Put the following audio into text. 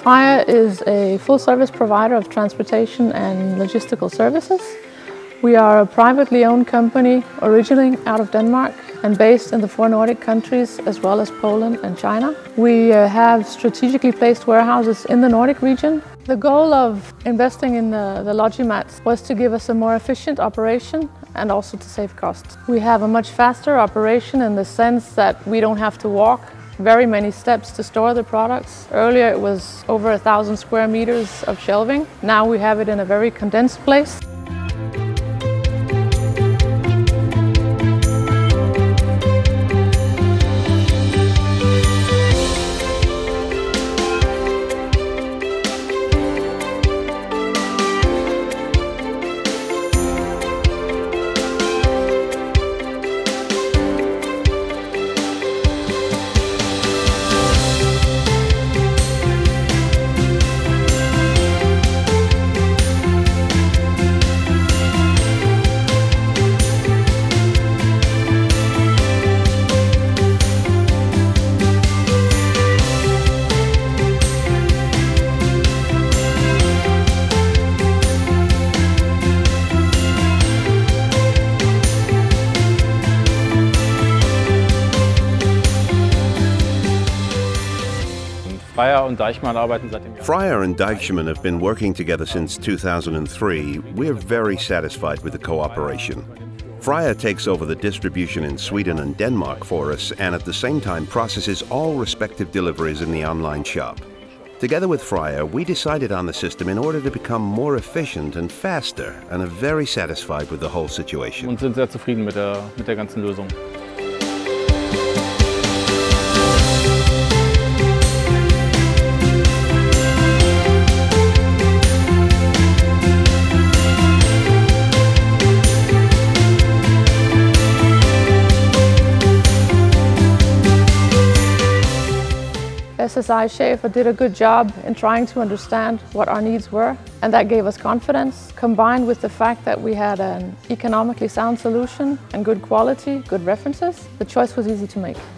Freja is a full-service provider of transportation and logistical services. We are a privately owned company originating out of Denmark and based in the 4 Nordic countries as well as Poland and China. We have strategically placed warehouses in the Nordic region. The goal of investing in the Logimats was to give us a more efficient operation and also to save costs. We have a much faster operation in the sense that we don't have to walk very many steps to store the products. Earlier it was over 1,000 square meters of shelving. Now we have it in a very condensed place. Freja and Deichmann have been working together since 2003. We're very satisfied with the cooperation. Freja takes over the distribution in Sweden and Denmark for us and at the same time processes all respective deliveries in the online shop. Together with Freja, we decided on the system in order to become more efficient and faster and are very satisfied with the whole situation. Und sind sehr zufrieden mit der ganzen Lösung. SSI Schäfer did a good job in trying to understand what our needs were, and that gave us confidence, combined with the fact that we had an economically sound solution and good quality, good references. The choice was easy to make.